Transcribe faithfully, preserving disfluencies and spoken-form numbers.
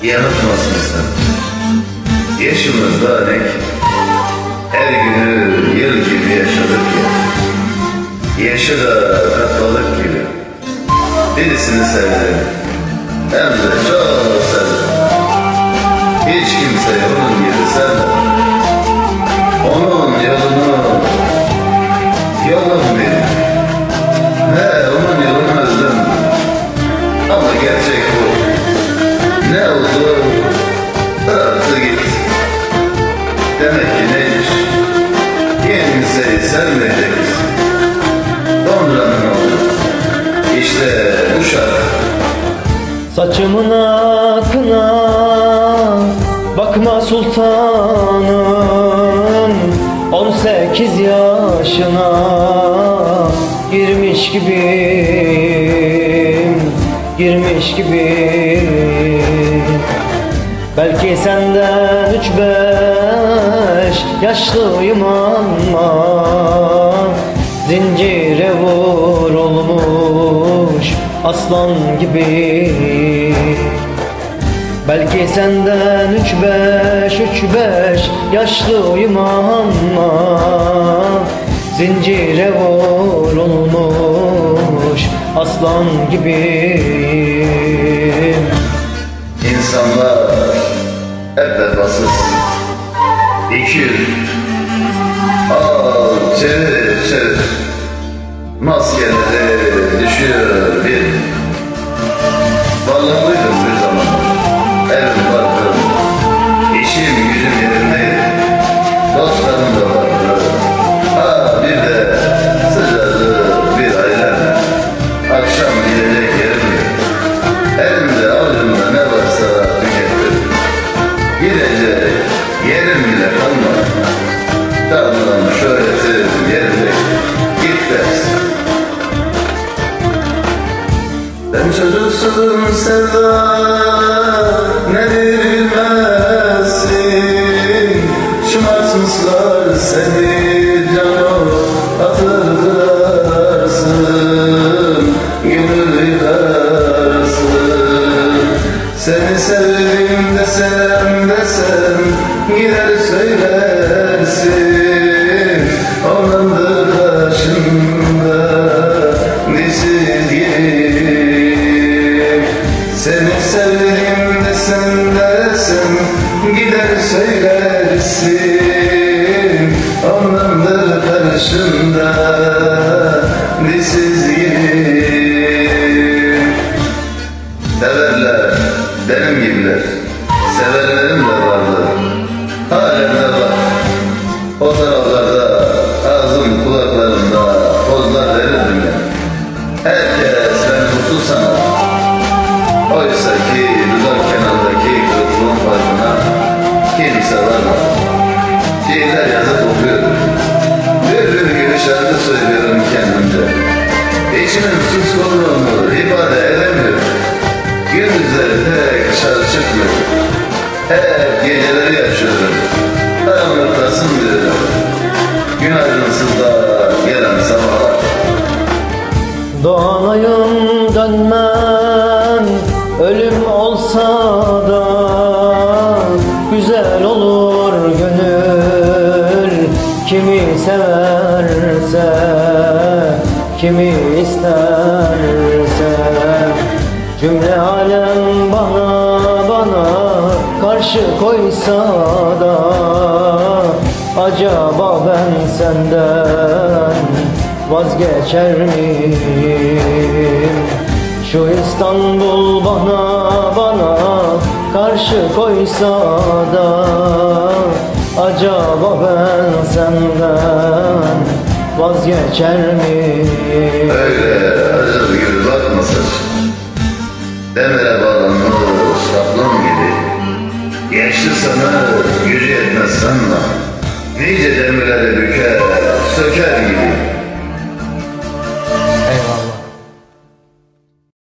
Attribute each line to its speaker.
Speaker 1: yanıltmasın sen. Yaşımızda nek, her günü yıl gibi yaşadık ya. Yaşı da katladık gibi. Birisini sevdim, hem de çok sevdim. Hiç kimse onun gibi sevmedi. Onun yolunu, yolum benim. He, onun yolunu öldüm. Ama gerçek bu. Ne oldu? Bıraktı gitti. Demek ki neymiş? Kimseyi sevmeyeceğiz. Sonranın oldu. İşte bu şarkı.
Speaker 2: Saçımın akına bakma sultanım, on sekiz yaşına girmiş gibiyim, girmiş gibiyim. Belki senden üç beş yaşlıyım ama zincire vurulmuş aslan gibi. Belki senden üç beş, üç beş yaşlıyım ama zincire vurulmuş aslan gibiyim.
Speaker 1: İnsanlar hep vefasız, iki yüz, al çevir çevir, maskeleri düşüyor bir. Varlıklıydım bir zaman, evim vardı, işim gücüm yerindeydi, dostlarım da vardı. Ha bir de sıcacık bir ailem, akşam gidecek yerim yok. Elimde avucumda ne varsa tükettim. Gidecek yerim bile kalmadı. Tanrım şöhretim yerinde, git dersin. Sen çocuksun sevda, nedir bilmezsin. Şımartmışlar seni, canım hatırlarsın, gönül yıkarsın. Seni sevdim desem desem gider söylersin. Onandır karşımda dişsiz yerim. Seni sevdim desem desem gider söylersin. Onandır karşımda dişsiz yerim. Severler benim gibiler, severlerim de vardı, halen de var. O taraflarda ağzım kulaklarımda pozlar verirdim ya. Herkes ben mutlu sana. Oysa ki dudak kenarındaki kırıklığın farkına kimse varmadı. Şiirler yazıp okuyordum. Bülbül gibi şarkı söylüyorum kendimce. İçimin suskunluğunu ifade edemiyorum. Gündüzleri pek dışarı çıkmıyorum. Hep geceleri yaşıyorum. Karanlıktasın diyorum. Günaydınsız da gelen sabahlar.
Speaker 2: Doğanayım dönmem, ölüm olsa da güzel olur gönül. Kimi severse, kimi isterse, cümle alem bana bana karşı koysa da acaba ben senden vazgeçer miyim? Şu İstanbul bana bana karşı koysa da acaba ben senden vazgeçer miyim?
Speaker 1: Öyle acılı gibi bakmasın. Demire bağlanmış kaplan gibi. Yaşlı sana gücü yetmez sanma. Nice demirleri büker, söker gibi.